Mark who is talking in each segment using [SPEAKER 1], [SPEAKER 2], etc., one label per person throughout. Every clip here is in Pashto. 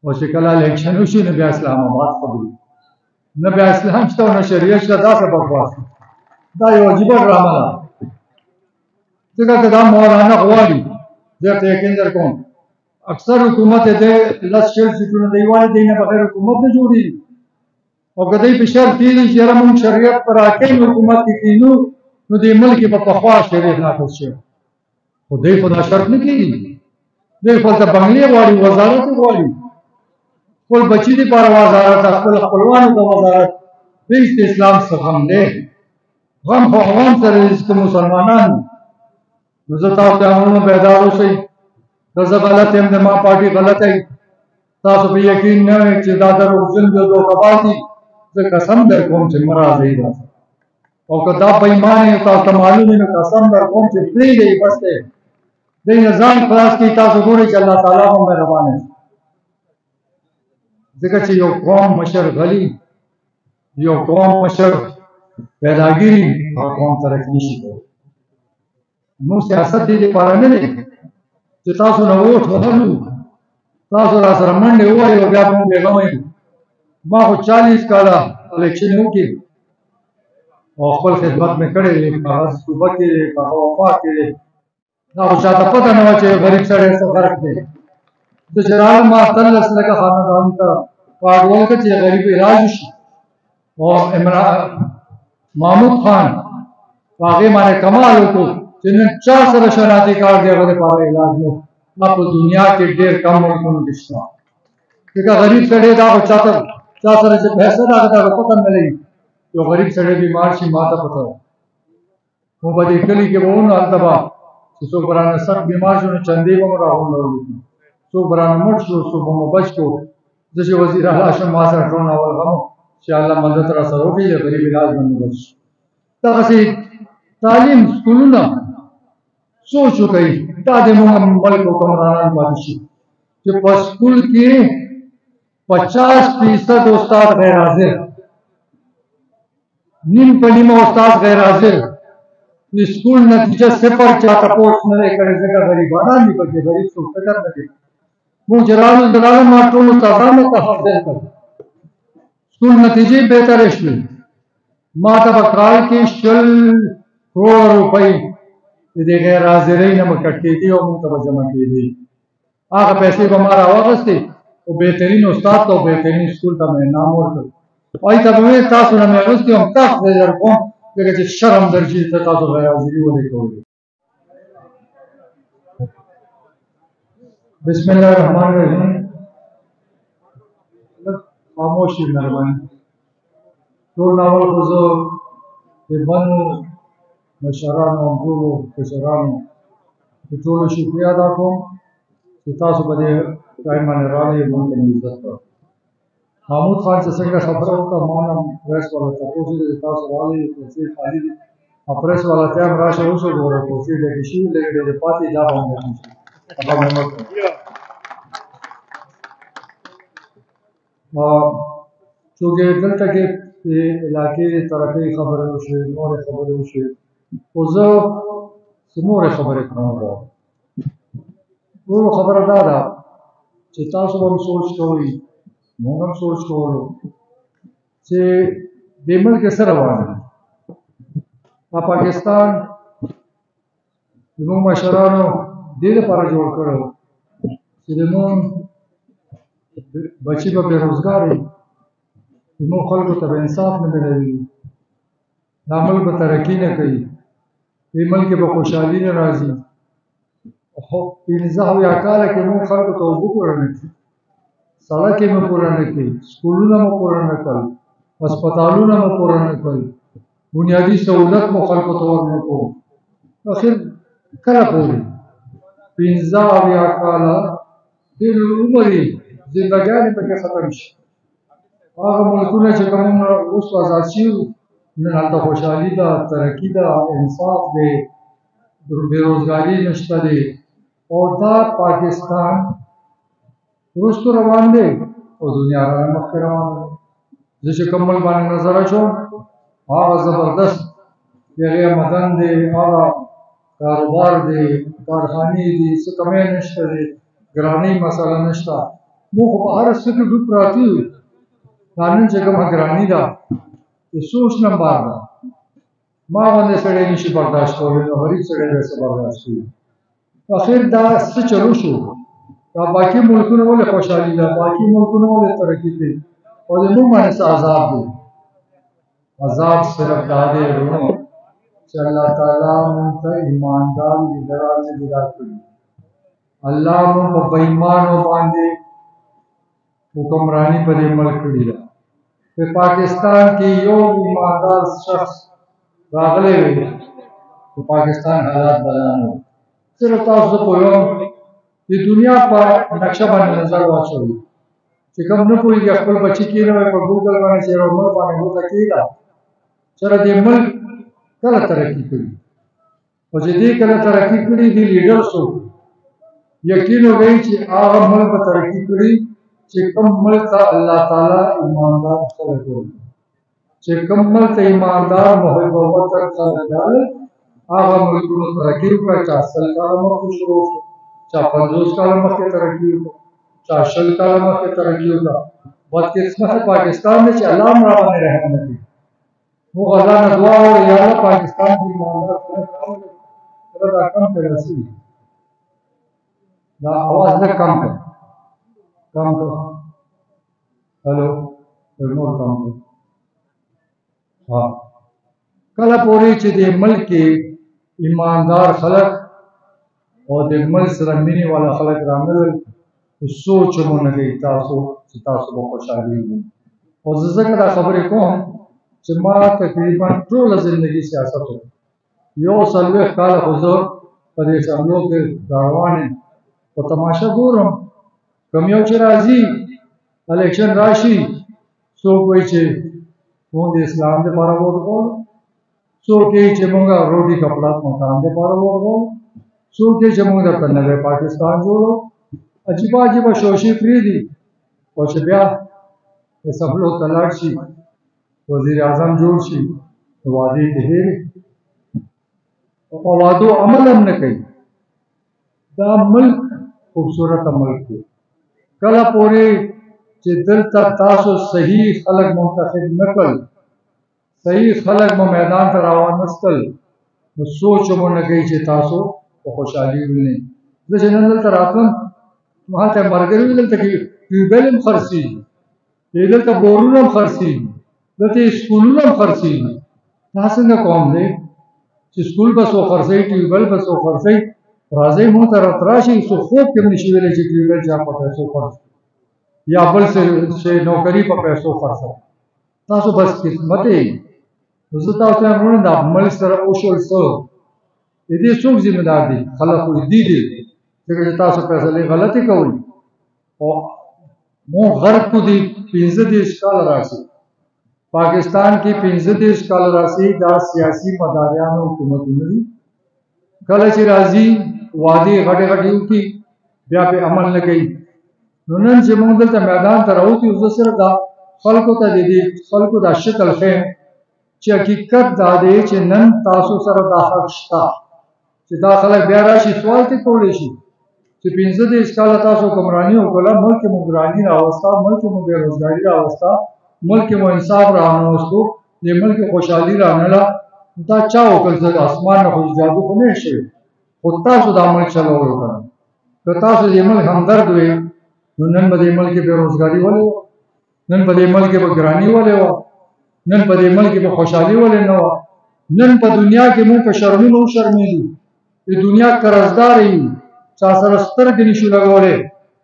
[SPEAKER 1] او چې کله الیکشن وشي نو بیا اسلام آباد قبول نه بیا اسلام شته او نه شریعت شته. دا څه بکواس دا یو عجیبه ډرامه ده. ځکه که دا مولانا غواړي زه ته یقین در کوم اکثر حکومت د لس شل سیټونه دی وایي دی نه بغیر حکومت نه جوړېږي. او که دی په شرط کېږي چې یاره موږ شریعت پر حاکم حکومت کې کېنو نو دې ملک په پخوا شریعت نافذ شوی. خو دی خو دا شرط نه کېږي. دی خپل ته بنګلې غواړي وزارت یې غواړي خپل بچي دپاره وزارت خپل خپلوانو ته وزارت. دی د اسلام څه غم دی؟ غم خو عوام سره دی چې مسلمانان نو زه تاسو ته هم بیدار اوسئ. که زه غلط یم د ما پارټي غلطه وي تاسو په یقین نه وئ چې دا دروغجن دي او دوکهباز دي زه قسم در کوم چې مه راځئ داسې. او که دا بېایمان یې تاسو ته معلوم وي نو قسم در کوم چې پرېږدئ بس دی. دی نه ځان خلاص کړئ. تاسو ګورئ چې الله تعالی به مهربانه شي. ځکه چې یو قوم مشر غلي یو قوم مشر پیداګیري هغه قوم ترقي نشي کولی. نو سیاست دې دپاره نه دی چې تاسو نه ووټ وهلو تاسو را سره منډې ووایئ او بیا به مو بېغمه یو. ما خو 40 کاله الیکشن وکړي او خپل خدمت مې کړی دی په هغه صوبه کې په هغه وفا کې. دا خو چاته پته نه وه چې غریب سړی څه فرق دی. زه چې راغلم ما 13 لکه خاندان ته کارډ ورکړ چې غریب علاج وشي. او محمود خان په هغې باندې کمال وکړو چې نن چا سره شناختی کارډ دی هغه دپاره علاج نه دا په دنیا کې ډېر کم ملکونو کې شته. ځکه غریب سړی دا خو چا سره چې پیسه ده هغه ته پته نه لګي. یو غریب سړی بیمار شي ما ته پته ده. خو په دې کلي کې به وو نو هلته به چې څوک به رانه سخت بیمار شو نو چندې به مو راغونډولو. څوک به رانه مړ شو څوک به مو بچ کړو. زه چې وزیر اعلی شم ما سره ټول اول غم چې الله مدد را سره وکړي د غریب علاج باندې بچ شي. دغسې تعلیم سکولونه سوچ وکړئ دا د موږ ملک حکمرانان پاتې شي چې په سکول کې 50% استاد غیر حاضر نیم په نیمه استاد غیر حاضر. د سکول نتیجه 0 چاته پوسټ نه دی کړی ځکه غریبانان دي پکې غریب څوک فکر نه کوي. موږ چې راغلو ما ټول استادانو ته حاضر کړل. سکول نتیجې بهترې شوې. ما ته په کال کې 100 کروړه روپۍ د دې غیر حاضرۍ نه به کټ کېدې او موږ ته به جمع کېدې. هغه پیسې به ما راواخیستې او بهترین استاد ته او بهترین سکول ته مې انعام ورکړ. هغوی ته به مې تاسو نه مې اخیستې وم تاسو ته یې درکوم ځکه چې شرم درشي چې تاسو غیر حاضري ولې کوئ. بسم الله الرحمن الرحیم. خاموشي مهرباني. ټول ناول خو زه د بنو مشرانو همزولو کشرانو د ټولو شکریه ادا کوم چې تاسو په دې ټایم باندې راغلئ موږ ته مو عزت کړ. محمود خان چې څنګه خبره وکړه ما نه پریس والا تپوس وکړ چې تاسو راغلئ کرسۍ خالي دي او پریس والا ته هم راشه اوس وګوره کرسۍ ډکې شوي لږې ډېرې پاتې دا به هم ډکې شي. هغه به مه کوئ. چونکې دلته کې د علاقې د ترقۍ خبرې وشوې نورې خبرې وشوې خو زه څه نورې خبرې کوم غواړم. ټولو خبره دا ده چې تاسو به هم سوچ کوئ موږ هم سوچ کوو چې دې ملک کې څه روان دي. دا پاکستان زموږ مشرانو دې لپاره جوړ کړی چې زموږ بچي به بېروزګار وي زموږ خلکو ته به انصاف نه ملوي دا ملک به ترقي نه کوي دې ملک کې به خوشحالي نه راځي. خو 15 کاله کې موږ خلکو ته اوبه پوره نه کړي سړک یې مو پوره نه کړي سکولونه مو پوره نه کړل هسپتالونه مو پوره نه کړل بنیادي سهولت مو خلکو ته ور نه کړو. اخر کله پورې 15 کاله ټول عمر یې زندګانې پکې ختم شي. هغه ملکونه چې کوم اوس آزاد شوي نن هلته خوشحالي ده ترقي ده انصاف دی بېروزګاري نشته دی او دا پاکستان وروسته روان دی او دنیا رانه مخکې روان دی. زه چې کوم ملک باندې نظر اچوم هغه زبردست د هغې آمدن دی هغه کاروبار دی کارخانې دي څه کمی نشته دی ګرانۍ مسله نشته موږ په هر څه کې ډوب پراته یو. دا نن چې کومه ګراني ده د سوچ نمبر ده ما باندې سړی نشي برداشت کولی نو غریب سړی به څه برداشت کوي. اخر دا څه چلو شو دا باقي ملکونه ولې خوشحالي ده باقي ملکونه ولې ترقي کوي او د موږ باندې څه عذاب دی. عذاب صرف دا دی ورونو چې الله تعالی موږ ته ایماندار لیډران پیدا کړي. الله موږ په بېایمانو باندې حکمرانی په دې ملک کړې ده. په پاکستان کې یو ایماندار شخص راغلی وي په پاکستان حالات بیان وو. صرف تاسو پوهیږم د دنیا په نقشه باندې نظر واچوئ چې کوم نه پوهېږي خپل بچي کېنوي په ګوګل باندې چې یو ملک باندې ګوته کېږده چېرې دې ملک کله ترقي کړي او چې دې کله ترقي کړي دې لیډر څوک یقین وکړئ چې هغه ملک به ترقي کړي چې کوم ملک ته الله تعالی ایماندار خلک ورکړي. چې کوم ملک ته ایماندار محب وطن خلک راغلل هغه ملکونو ترقي وکړه. چا 100 کاله مخکې شروع شو چا 50 کاله مخکې ترقي وکړه چا 100 کاله مخکې ترقي وکړه. بدقسمته پاکستان دی چې الله هم راباندې رحم نه کوي. موږ الله نه دعا وکړو یا الله پاکستان کې ایماندار خلک راولې سره دا کم کړی رسېږي. دا आवाज نه کم کړه هلو نور کم کړه. کله پورې چې د ملک کې ایماندار خلک او د ملک سره مینې والا خلک رانغلل سوچ مو نه کوي تاسو چې تاسو به خوشحالي وي. او زه ځکه دا خبرې کوم چې ما تقریبا ټوله زندګي سیاست وکړه. 40 کاله خو زه په دې شملو کې روان یم په تماشه ګورم. کوم یو چې راځي الیکشن راشي څوک وایي چې موږ د اسلام دپاره ووټ کوو څوک یې چې موږ روټي کپڑا مکان دپاره ووټ کوو څوک یې چې موږ درته نوی پاکستان جوړو. عجیبه عجیبه شوشې پرېږدي او چې بیا د سبلو ته لاړ شي وزیر اعظم جوړ شي نو وعدې دې هېرې او وعدو عمل هم نه کوي. دا ملک خوبصورته ملک دی. کله پورې چې دلته تاسو صحیح خلک منتخب نه کړل صحیح خلک مو میدان ته راوانستل نو سوچ مو نه کوي چې تاسو په خوشحالي وینئ. زه چې نن دلته راتلم ما هلته ملګري وي دلته کې ټیوبویل هم خرڅېږي دلته بورونه هم خرڅېږي دلته سکولونه هم خرڅېږي. دا څنګه قوم دی چې سکول به څوک خرڅوي ټیوبویل به څوک خرڅوي. راځئ موږ ته راته راشئ څوک خوب کې هم نشي ویلی چې ټیوبویل چا په پیسو خرڅ یا بل څه نوکري په پیسو خرڅوي. تاسو بس قسمت یې. زه تاسو ته وایم دا ملک سره وشول څه د دې څوک ذمه دار دي؟ خلک خو دي ځکه چې تاسو فیصلې غلطې کوئ او مونږ غرق کو دي 15 کاله راشي پاکستان کې 15 کاله راشي دا سیاسي مداریانو حکومتونه دي. کله چې راځي وعدې غټې غټې وکړي بیا په عمل نه کوي. نو نن چې موږ دلته میدان ته راوځو زه صرف دا خلکو ته د دې خلکو دا شکل ښیم چې حقیقت دا دی چې نن تاسو سره دا حق شته چې دا خلک بیا راشي سوال ته کولی شي چې 15 کاله تاسو حکمراني وکړه ملک مو ګراني راوسته ملک مو بېروزګاري راوسته ملک مو انصاف رانوستو دې ملک خوشحالي رانله. دا چا وکړل چې اسمان نه خو جادو خو نه شوی خو تاسو دا ملک چلول وکړه. که تاسو دې ملک همدرد وئ نو نن به دې ملک کې بېروزګاري ولې وه نن په دې ملک کې به ګراني ولې وه نن په دې ملک کې به خوشحالي ولې نه وه. نن په دنیا کې موږ په شرمونو وشرمېږو د دنیا قرضدار یو چا سره سترګې نشو لګولی.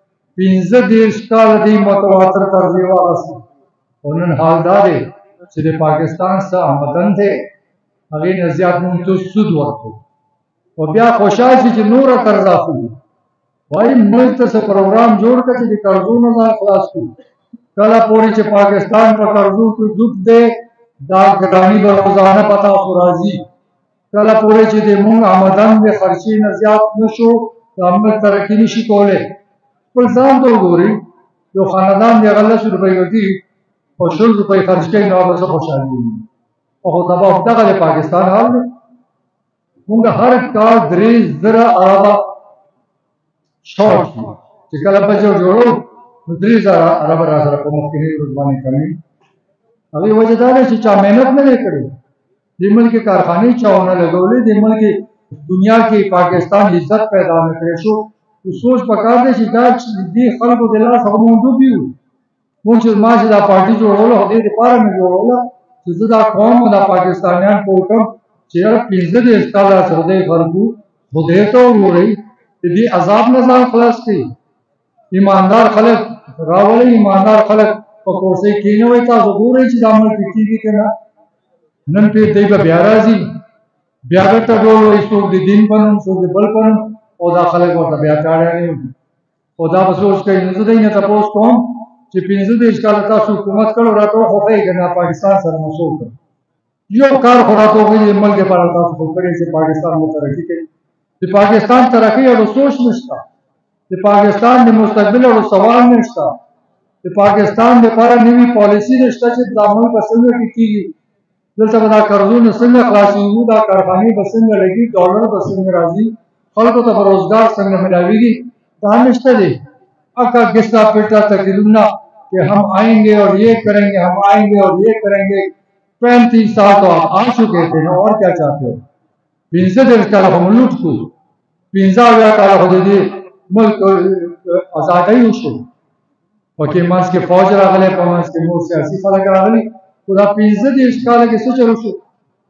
[SPEAKER 1] 15 کاله دې متواتر قرضې واخیستې او نن حال دا دی چې د پاکستان څه آمدن دی هغې نه زیات موږ ته سود ورکوو او بیا خوشحال شي چې نوره قرضه اخلو. وایي ملک ته څه پروګرام جوړ کړه چې د قرضو نه ځان خلاص کړو. کله پورې چې پاکستان په قرضو کې ډوب دی دا ګراني به روزانه په تاسو راځي. کله پورې چې د موږ آمدن د خرچې نه زیات نه شو دا موږ ترقي نشي کولی. خپل ځان ته وګورئ یو خاندان د هغه 10 روپۍ ګټي او 100 روپۍ خرچ کوي نو هغه څه خوشحالي وي. او دغه د پاکستان حال دی. موږ هر کال 3,000 اربه شارټ چې کله بچو جوړو 3,000 عرب را سره په مخکني ورځ باندې کمی هغه وجه دا ده چې چا مهنت نه دی کړی د ملک کارخانې چاونه لګولې د ملک دنیا کې پاکستان عزت پیدا نه کړی شو سوچ پکار دی چې دا دې خلکو د لاس هغه موندو بیو موږ چې ما چې دا پارټي جوړوله خو دې دپاره مې جوړوله چې زه دا قوم او دا پاکستانیان پوه کړم چې یاره 15 کاله څخه دی خلکو خدای ته وګورئ چې دې عذاب نه ځان خلاص کړي ایماندار خلک راولئ ایماندار خلک په کورسۍ کېنوئ تاسو ګورئ چې دا ملک کېږي که نه نن پې دی به بیا راځي بیا درته ډول وایي څوک د دین په نوم څوک د بل په نوم او دا خلک ورته بیا چاړیانې وکړي او دا به سوچ کوي نو زه دی نه تپوس کوم چې 15 کاله تاسو حکومت کړو راته وخوښئ که نه پاکستان سره مو څه وکړه یو کار خو راته وکړئ د ملک لپاره تاسو خو کړی چې پاکستان مو ترقي کوي د پاکستان ترقي اړو سوچ نشته د پاکستان د مستقبل اړو سوال نشته د پاکستان لپاره نوي پالیسي نشته چې دا ملک به څنګه کېږي دلته به دا قرضونه څنګه خلاصېږي دا کارخانې به څنګه لګي ډالر به څنګه راځي خلکو ته به روزګار څنګه ملاویږي دا نشته دی اکا گسا پیٹا تقریرنا کہ ہم آئیں گے اور یہ کریں گے ہم آئیں گے اور یہ کریں گے 35 سال تو آپ آ چکے تھے نا اور کیا چاہتے ہو 15 کاله هم لوټ کړو 15 کاله خو دې ملک ازادۍ وشو پکې منځ کې فوج راغلی په منځ کې نور سیاسي خلک راغلي خو دا 15 کاله کې څه چل وشو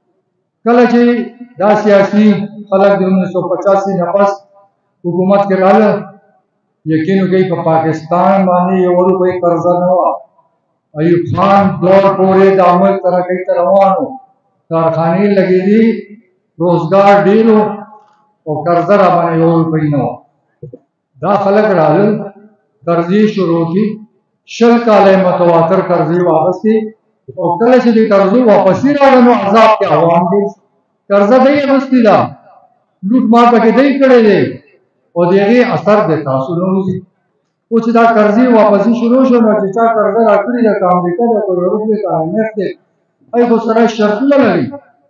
[SPEAKER 1] کله چې دا سیاسي خلک د 1985 نه پس حکومت کې راغله یقین وکړئ په پاکستان باندې یو روپۍ قرضه نه وه ایوب خان دور پورې د ملک ترقۍ ته روان و کارخانې لګېدې روزګار ډېر و او قرضه را باندې یو روپۍ نه وه دا خلک راغلل قرضې شروع کړي 20 کاله متواتر قرضې واخیستې او کله چې د قرضو واپسې راغله نو عذاب کې عوام دي قرضه دی اخیستې ده لوټ مار پکې دی کړی دی او د هغې اثر د تاسو نه وځي اوس چې دا قرضې واپسې شروع شو نو چې چا قرضه راکړې ده که امریکا ده که یورپ دی که IMF دی هغې خو سره شرطونه لري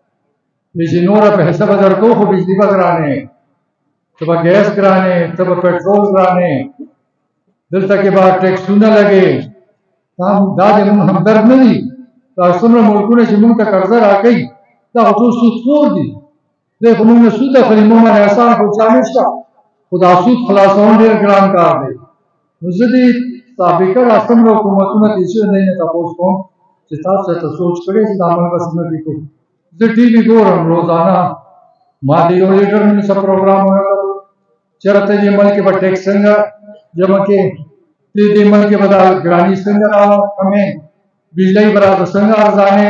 [SPEAKER 1] چې نوره پیسه به درکوو خو بجلي به ګرانې ته به ګیس ګرانې ته به پټرول ګرانې دلته کې به ټیکسونه لګې دا د مونږ همدرد نه دي دا څومره ملکونه چې مونږ ته قرضه راکوي دا خو ټول سودخور دي دی خو مونږ نه سود اخلي مونږ باندې احسان خو چا نشته خو دا سود خلاصول ډېر ګران کار دی نو زه د سابقه دا څومره حکومتونه تېر شوي دی نه تپوس کوم چې تاسو ته سوچ کړی چې دا ملک به څنګه وکړو زه ټي وي ګورم روزانه ما د یو لیډر مې څه پروګرام وکړو چېرته دې ملک به ټیکس څنګه جمع کړې دې ملک به دا ګراني څنګه راکمې بجلۍ به راته څنګه ارزانې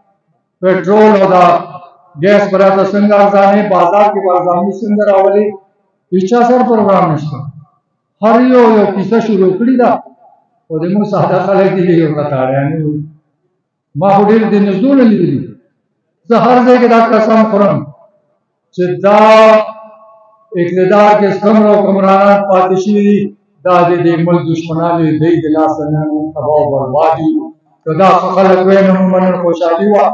[SPEAKER 1] پټرول او دا ګیس به راته څنګه ارزانې بازار کې به ارزاني څنګه راولې هیچا سره پروګرام نشته هر یو کیسه شروع کړې ده او د موږ ساده خلک دي یو غټاړیانې وي ما خو ډېر د نږدونه لیدلي زه هر ځای کې دا قسم خورم چې دا اقتدار کې څومره حکمرانان پاتې شوي دي دا د دې ملک دشمنان دي دوی د لاسه نن تباه او برباد یو که دا خلک وی نه مو منل خوشحالي وه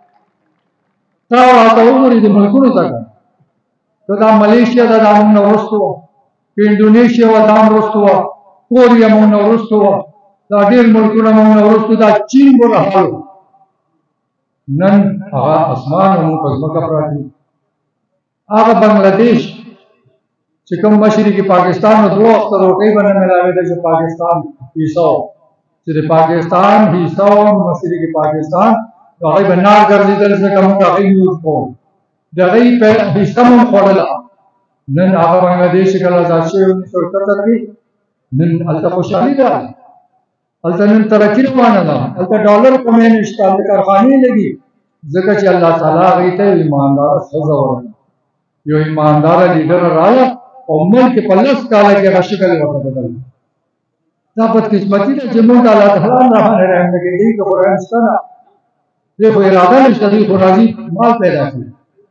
[SPEAKER 1] تا راته وګورئ د ملکونو ته که دا ملیشیا ده دا موږ نه وروسته وه که انډونیشیا وه دا هم وروسته وه کوریا موږ نه وروسته وه دا ډېر ملکونه موږ نه وروسته دا چین بوله حال نن هغه اسمان او موږ په ځمکه پراته دي هغه بنګلادیش چې کوم مشرقي پاکستان نو 2 وخته روټۍ به نه میلاوېده چې پاکستان حصه و چې د پاکستان حصه و مشرقي پاکستان نو هغوی به نار ګرځېدل ځکه موږ هغوی یوز کوو د هغوی حصه مو هم خوړله نن هغه بنګلادیش چې کله ازاد شوی 1971 کې نن هلته خوشحالي ده هلته نن ترقي روانه ده هلته ډالر کمې نشته هلته کارخانې لګي ځکه چې الله تعالی هغوی ته ایمانداره ښځه ورکړه یو ایمانداره لیډر راغله او ملک په 10 کاله کې هغه شکل ورته بدل دا بدقسمتي ده چې موږ د الله تعالی نه باندې رحم نه کوي که خو رحم شته نه دی خو اراده نشته دوی خو راځي مال پیدا کړي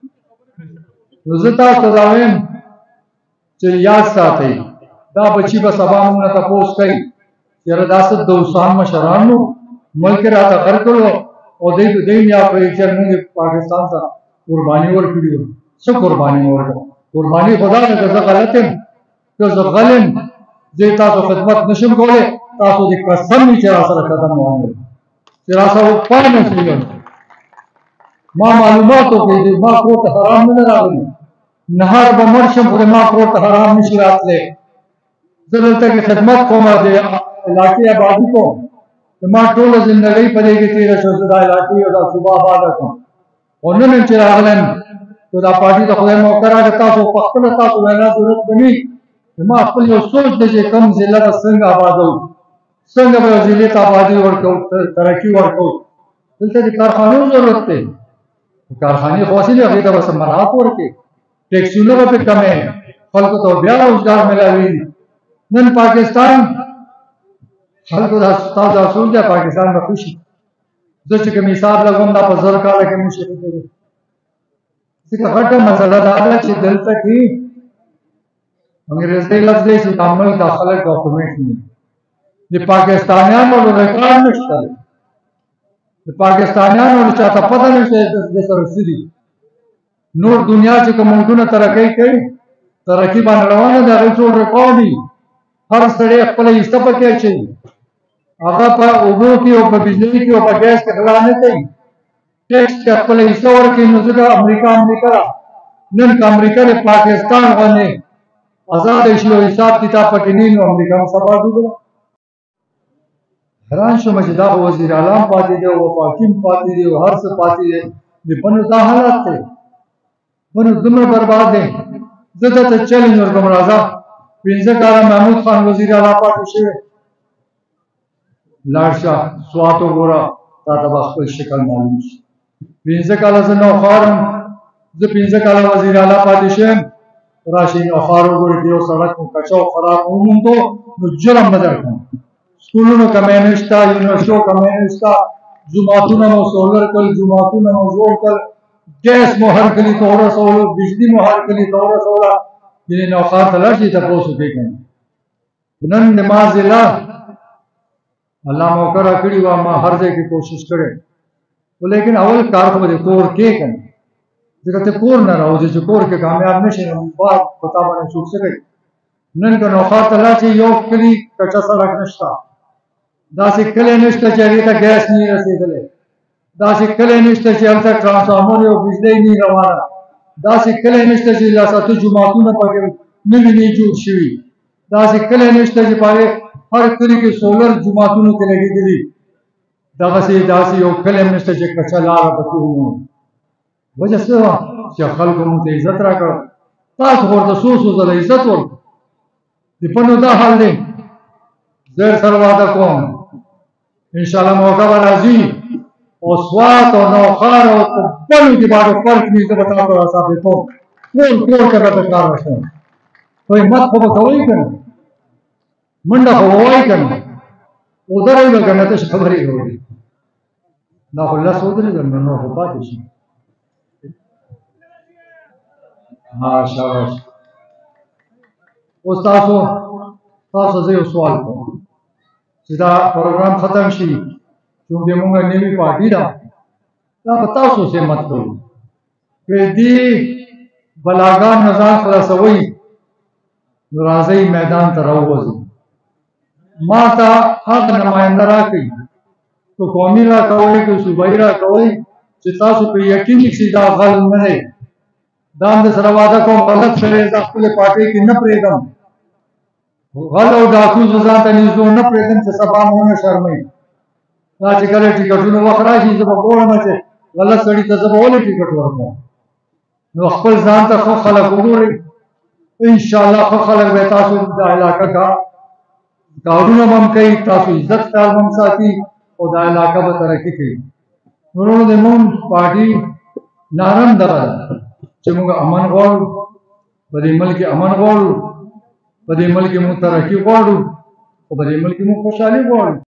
[SPEAKER 1] نو زه تاسو ته دا وایم چې یاد ساتئ دا بچي به سبا موږ نه تپوس کوي یاره دا څه دوستان مشران نو ملک راته غر کړو او دوی مې اپوي چې موږ پاکستان ته قرباني ورکړې وه څه قرباني مې ورکړه قرباني خدا نه که زه غلط یم که زه غل یم زه تاسو خدمت نشم کولی تاسو دې قسم وي چې راسره قدم وانه چې راسره پای نه شي ما معلومات وکړي ما کور ته حرام نه راغلی نهار به مړ شم خو ما کور ته حرام نشي راتلی زه دلته کې خدمت کوم د علاقې آبادي کوم ما ټوله زندګۍ په دې کې تېره شوه چې دا علاقې او دا صوبه آباده کړم او نن چې راغلم نو دا پارټي د خدای موقع راکړه تاسو په خپله تاسو وینا ضرورت به نه ما خپل یو سوچ دی چې کوم ضلع به څنګه آبادوو څنګه به یو ضلع ته آبادي ورکوو ترقي ورکوو دلته د کارخانو ضرورت دی کارخانې خو هسې دي هغې ته به څه مراعات ورکړي ټیکسونه به پرې کمې خلکو ته بیا روزګار میلاوېږي نن پاکستان خلکو دا ستاسو اصول دی پاکستان به خوشي زه چې کوم حساب لګوم دا په 1000 کاله کې موږ شروع کړو ځکه غټه مسله دا ده چې دلته کې انګریزي لفظ دی چې تعامل د خلک ډاکومنټ نه د پاکستانیانو ریکارډ نشته د پاکستانیانو چاته پته نشته د سره سړي نور دنیا چې کوم ملکونه ترقی کوي ترقی باندې روانه ده هغوی ټول ریکارډ دي هر سړی خپله حصه پکې اچوي هغه په اوبو کې او په بجلۍ کې او په ګیس کې غلا نه کوي ټیکس کې خپله حصه ورکوي نو ځکه امریکا نن که امریکا د پاکستان غوندې آزاده شي او حساب کتاب پکې نه نو امریکا هم سبا ډوبله حیران شوم چې دا وزیر اعلی پاتې دی او حاکم پاتې دی او هر څه پاتې دی د بنو دا حالات دی بنو دومره برباد دی زه درته چیلنج ورکوم راځه 15 کاله محمود خان وزیر اعلی پاتې شوی لاړ شه سوات وګوره تا ته به خپل شکل معلوم شي 15 کاله زه نوخوار یم زه 15 کاله وزیر اعلی پاتې شویم راشئ نوخوار وګورئ که یو سړک مو کچه او خراب وموندو نو جرم به درکړم سکولونو کمی نشته یونیورسټیو کمی نشته جوماتونه مو سولر کړل جوماتونه مو جوړ کړل ګیس مو هر کلي ته ورسولو بجلي مو هر کلي ته ورسوله یعنې نوخار ته لاړ شئ تپوس وکړئ که نن د ما ضلع الله موقع راکړې وه ما هر ځای کې کوشش کړی خو لیکن اول کار خو به د کور کې که نه ځکه ته کور نه راوځې چې کور کې کامیاب نه شې نو بار په تا باندې څوک څه کوي نن که نوخار ته لاړ شې یو کلي کچه سړک نشته داسې کلی نشته چې هغې ته ګیس نه رسېدلی داسې کلی نشته چې هلته ټرانسفارمر او بجلۍ نه روانه داسې کلی نشته چې لاساته جوماتونه پکې نوي نه جوړ شوي داسې کلی نشته چې په هغې هر کلي کې سولر جوماتونو کې لګېدلي داسې یو کلی هم نشته چې کچه لاره پکې ومومي وجه څه وه چې خلکو موږ ته عزت راکړ تاسو خو ورته څو ځله عزت ورکړو د پنو دا حال دی زه سره وعده کوم انشاءالله موقع به راځي او سوات او نوخار او په بلو کې باندې فرق وي زه به تاسو ته ثابتوم کور کې به کار وشم خو همت خو به کوئ که نه منډه خو به وایي که نه ودرئ به که نه تش خبرې کوئ دا خو لس ودرېدل نو نور خو پاتې شي شاباش اوس تاسو زه یو سوال کوم چې دا پروګرام ختم شي چونکې موږ نوې پارټي ده دا به تاسو همت کوو که دې بلاګان نه ځان خلاصوئ نو راځئ میدان ته راووځئ ما ته هغه نماینده راکړئ که قومي راکوئ که صوبایي راکوئ چې تاسو پرې یقین شي دا غل نه دی دا هم درسره وعده کوم غلط سړی زه خپلې پارټۍ کې نه پرېږدم غل او ډاکو زه ځان ته نږدې نه پرېږدم چې سبا مو ونه شرموي دا چې کله ټکټونو وخت راشي زه به ګورم چې غلط سړي ته زه به ولې ټکټ ورکړم نو خپل ځان ته ښه خلک وګورئ انشاءالله ښه خلک به تاسو د علاقه کارونه به هم کوي تاسو عزت خیال به هم ساتي او دا علاقه به ترقي کوي ورونو د موږ پارټي ناره هم دغه ده چې موږ امن غواړو په دې ملک کې امن غواړو په دې ملک کې موږ ترقي غواړو او په دې ملک کې موږ خوشحالي غواړو